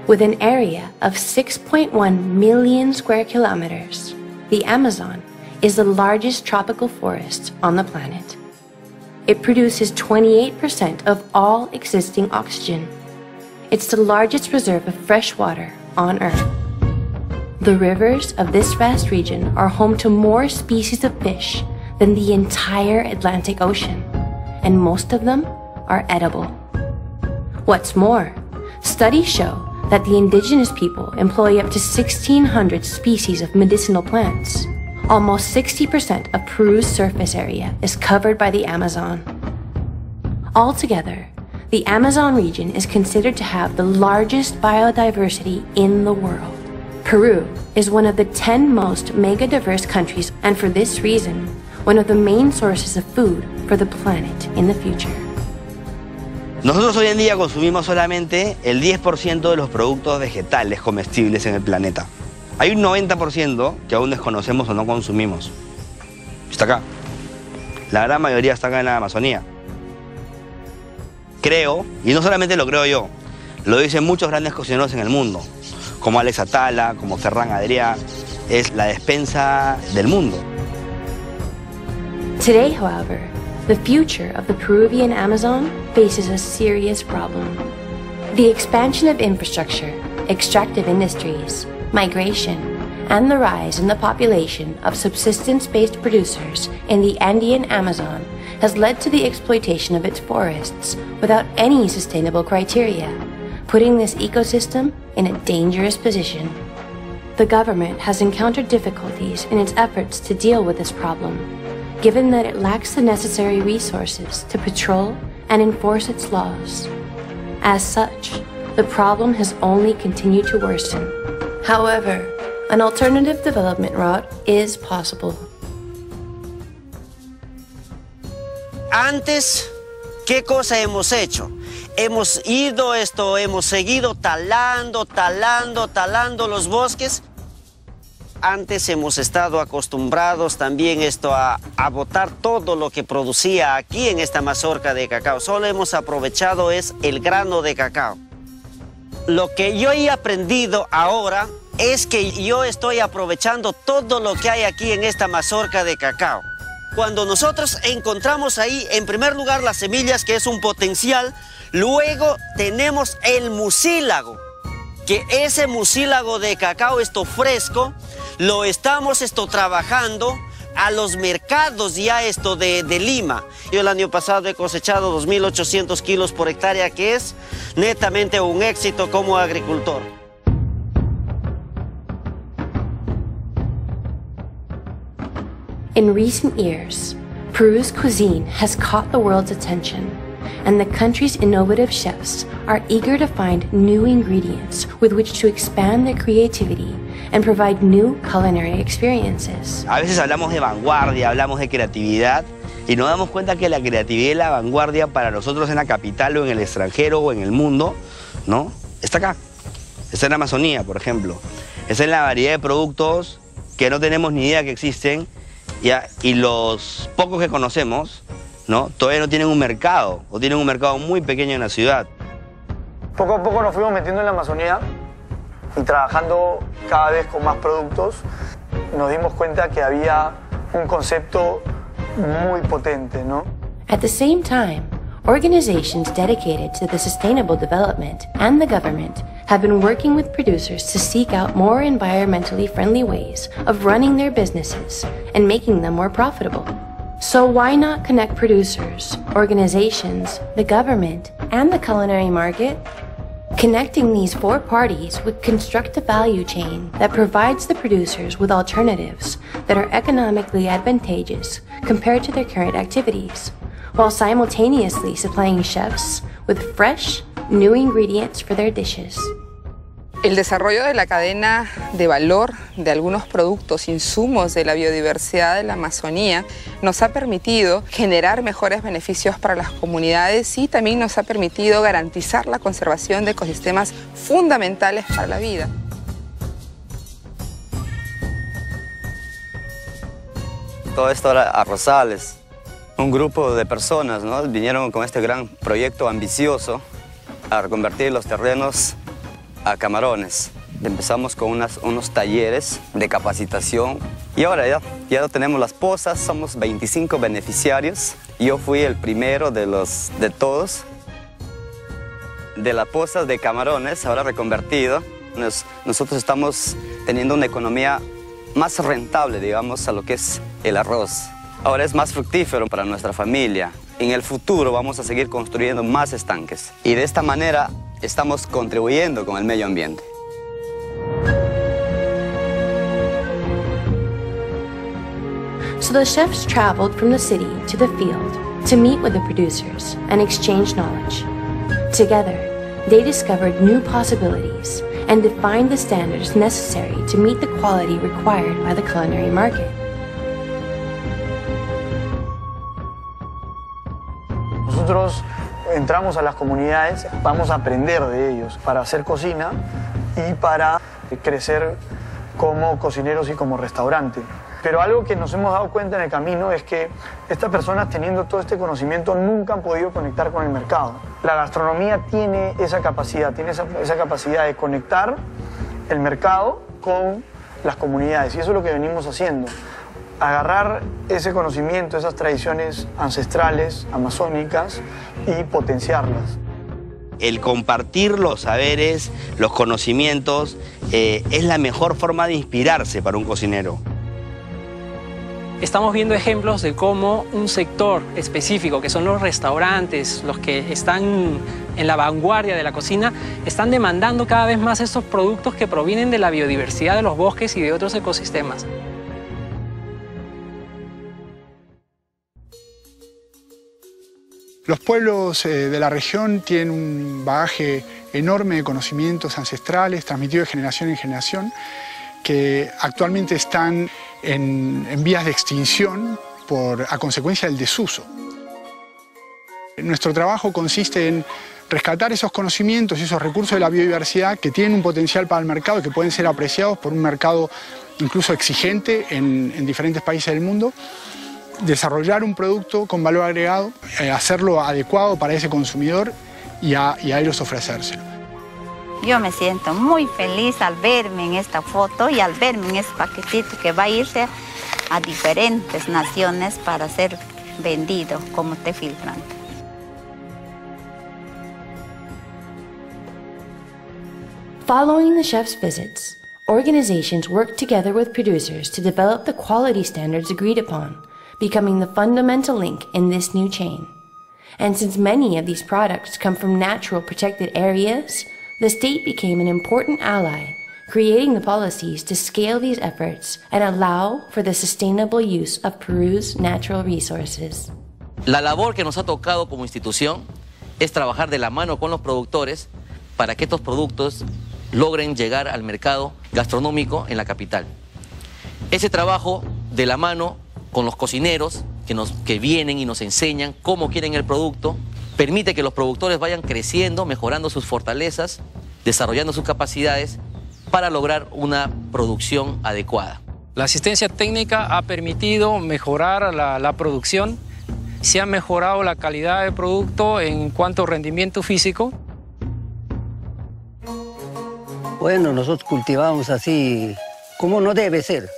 With an area of 6.1 million square kilometers, the Amazon is the largest tropical forest on the planet. It produces 28% of all existing oxygen. It's the largest reserve of fresh water on Earth. The rivers of this vast region are home to more species of fish than the entire Atlantic Ocean, and most of them are edible. What's more, studies show that the indigenous people employ up to 1,600 species of medicinal plants. Almost 60% of Peru's surface area is covered by the Amazon. Altogether, the Amazon region is considered to have the largest biodiversity in the world. Peru is one of the 10 most mega-diverse countries, and for this reason, one of the main sources of food for the planet in the future. Nosotros hoy en día consumimos solamente el 10% de los productos vegetales comestibles en el planeta. Hay un 90% que aún desconocemos o no consumimos. Está acá. La gran mayoría está acá en la Amazonía. Creo, y no solamente lo creo yo, lo dicen muchos grandes cocineros en el mundo, como Alex Atala, como Ferran Adrià, es la despensa del mundo. Today, however, the future of the Peruvian Amazon faces a serious problem. The expansion of infrastructure, extractive industries, migration, and the rise in the population of subsistence-based producers in the Andean Amazon has led to the exploitation of its forests without any sustainable criteria, putting this ecosystem in a dangerous position. The government has encountered difficulties in its efforts to deal with this problem, given that it lacks the necessary resources to patrol and enforce its laws. As such, the problem has only continued to worsen. However, an alternative development route is possible. Antes, ¿qué cosa hemos hecho? Hemos seguido talando los bosques. Antes hemos estado acostumbrados también a botar todo lo que producía aquí en esta mazorca de cacao. Solo hemos aprovechado es el grano de cacao. Lo que yo he aprendido ahora es que yo estoy aprovechando todo lo que hay aquí en esta mazorca de cacao. Cuando nosotros encontramos ahí, en primer lugar, las semillas, que es un potencial, luego tenemos el mucílago, que ese mucílago de cacao, fresco, lo estamos trabajando a los mercados ya de Lima. Yo el año pasado he cosechado 2.800 kilos por hectárea, que es netamente un éxito como agricultor. In recent years, Peru's cuisine has caught the world's attention, and the country's innovative chefs are eager to find new ingredients with which to expand their creativity and provide new culinary experiences. A veces hablamos de vanguardia, hablamos de creatividad, y nos damos cuenta que la creatividad y la vanguardia para nosotros en la capital o en el extranjero o en el mundo, ¿no? Está acá. Está en la Amazonía, por ejemplo. Está en la variedad de productos que no tenemos ni idea que existen, y los pocos que conocemos, ¿no? Todavía no tienen un mercado, o tienen un mercado muy pequeño en la ciudad. Poco a poco nos fuimos metiendo en la Amazonía y trabajando cada vez con más productos. Nos dimos cuenta que había un concepto muy potente, ¿no? At the same time, organizations dedicated to the sustainable development and the government have been working with producers to seek out more environmentally friendly ways of running their businesses and making them more profitable. So why not connect producers, organizations, the government, and the culinary market? Connecting these four parties would construct a value chain that provides the producers with alternatives that are economically advantageous compared to their current activities, while simultaneously supplying chefs with fresh, new ingredients for their dishes. El desarrollo de la cadena de valor de algunos productos, insumos de la biodiversidad de la Amazonía, nos ha permitido generar mejores beneficios para las comunidades y también nos ha permitido garantizar la conservación de ecosistemas fundamentales para la vida. Todo esto era a Rosales. Un grupo de personas, ¿no?, vinieron con este gran proyecto ambicioso a reconvertir los terrenos a camarones. Empezamos con unos talleres de capacitación y ahora ya tenemos las pozas, somos 25 beneficiarios. Yo fui el primero de todos. De las pozas de camarones, ahora reconvertido, nosotros estamos teniendo una economía más rentable, digamos, a lo que es el arroz. Ahora es más fructífero para nuestra familia. En el futuro vamos a seguir construyendo más estanques y de esta manera estamos contribuyendo con el medio ambiente. So the chefs traveled from the city to the field to meet with the producers and exchange knowledge. Together, they discovered new possibilities and defined the standards necessary to meet the quality required by the culinary market. Nosotros entramos a las comunidades, vamos a aprender de ellos para hacer cocina y para crecer como cocineros y como restaurante. Pero algo que nos hemos dado cuenta en el camino es que estas personas, teniendo todo este conocimiento, nunca han podido conectar con el mercado. La gastronomía tiene esa capacidad de conectar el mercado con las comunidades, y eso es lo que venimos haciendo. Agarrar ese conocimiento, esas tradiciones ancestrales, amazónicas, y potenciarlas. El compartir los saberes, los conocimientos, es la mejor forma de inspirarse para un cocinero. Estamos viendo ejemplos de cómo un sector específico, que son los restaurantes, los que están en la vanguardia de la cocina, están demandando cada vez más estos productos que provienen de la biodiversidad de los bosques y de otros ecosistemas. Los pueblos de la región tienen un bagaje enorme de conocimientos ancestrales transmitidos de generación en generación, que actualmente están en vías de extinción a consecuencia del desuso. Nuestro trabajo consiste en rescatar esos conocimientos y esos recursos de la biodiversidad que tienen un potencial para el mercado y que pueden ser apreciados por un mercado incluso exigente en diferentes países del mundo, desarrollar un producto con valor agregado, hacerlo adecuado para ese consumidor y a ellos ofrecérselo. Yo me siento muy feliz al verme en esta foto y al verme en este paquetito que va a irse a diferentes naciones para ser vendido como té filtrante. Following the chef's visits, organizations work together with producers to develop the quality standards agreed upon, becoming the fundamental link in this new chain. And since many of these products come from natural protected areas, the state became an important ally, creating the policies to scale these efforts and allow for the sustainable use of Peru's natural resources. La labor que nos ha tocado como institución es trabajar de la mano con los productores para que estos productos logren llegar al mercado gastronómico en la capital. Ese trabajo de la mano con los cocineros que vienen y nos enseñan cómo quieren el producto, permite que los productores vayan creciendo, mejorando sus fortalezas, desarrollando sus capacidades para lograr una producción adecuada. La asistencia técnica ha permitido mejorar la producción, se ha mejorado la calidad del producto en cuanto a rendimiento físico. Bueno, nosotros cultivamos así como no debe ser.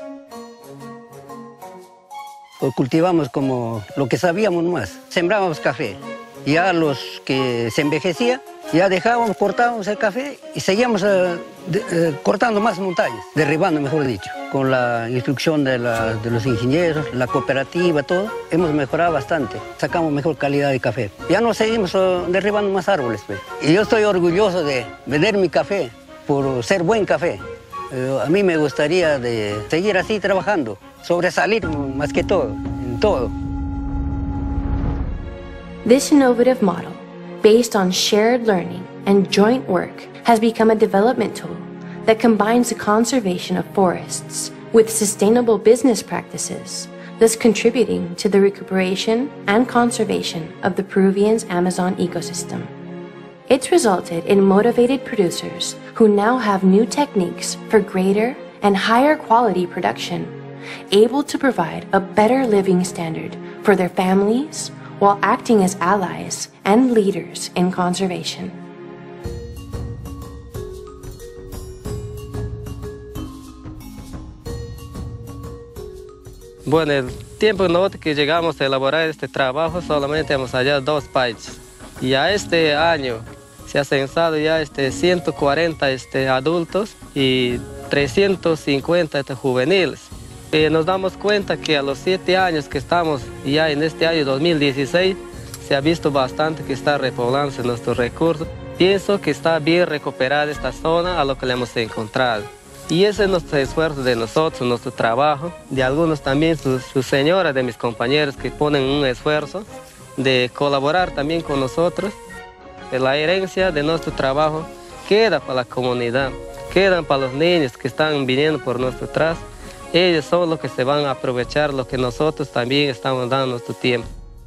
Pues cultivamos como lo que sabíamos más. Sembrábamos café. Ya los que se envejecía, ya dejábamos, cortábamos el café y seguíamos cortando más montañas, derribando, mejor dicho. Con la instrucción de los ingenieros, la cooperativa, todo, hemos mejorado bastante. Sacamos mejor calidad de café. Ya no seguimos derribando más árboles. Pues. Y yo estoy orgulloso de vender mi café por ser buen café. A mí me gustaría de seguir así trabajando, sobresalir más que todo, en todo. This innovative model, based on shared learning and joint work, has become a development tool that combines the conservation of forests with sustainable business practices, thus contributing to the recuperation and conservation of the Peruvian's Amazon ecosystem. It's resulted in motivated producers who now have new techniques for greater and higher quality production, able to provide a better living standard for their families while acting as allies and leaders in conservation. Bueno, el tiempo que llegamos a elaborar este trabajo solamente hemos hallado 2 países. Y a este año se ha censado ya 140 adultos y 350 juveniles. Nos damos cuenta que a los 7 años que estamos ya en este año 2016 se ha visto bastante que está repoblándose nuestros recursos. Pienso que está bien recuperada esta zona a lo que le hemos encontrado. Y ese es nuestro esfuerzo de nosotros, nuestro trabajo, de algunos también, sus señoras, de mis compañeros que ponen un esfuerzo de colaborar también con nosotros. La herencia de nuestro trabajo queda para la comunidad, quedan para los niños que están viniendo por nuestro atrás. Ellos son los que se van a aprovechar lo que nosotros también estamos dando nuestro tiempo.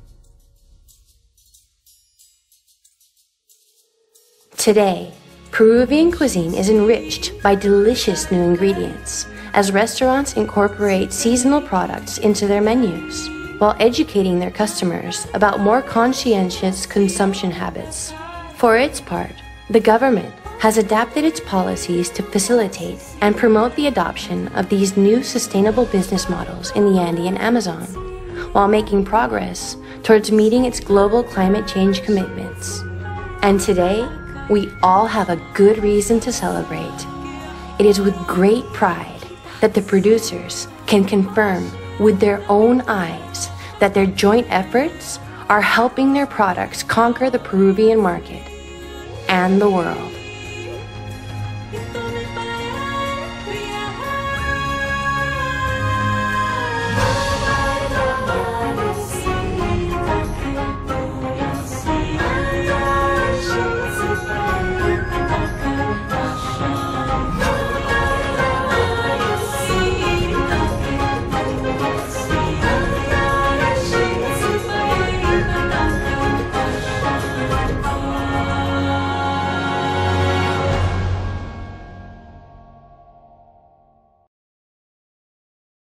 Today, Peruvian cuisine is enriched by delicious new ingredients as restaurants incorporate seasonal products into their menus, while educating their customers about more conscientious consumption habits. For its part, the government has adapted its policies to facilitate and promote the adoption of these new sustainable business models in the Andean Amazon, while making progress towards meeting its global climate change commitments. And today, we all have a good reason to celebrate. It is with great pride that the producers can confirm with their own eyes that their joint efforts are helping their products conquer the Peruvian market and the world.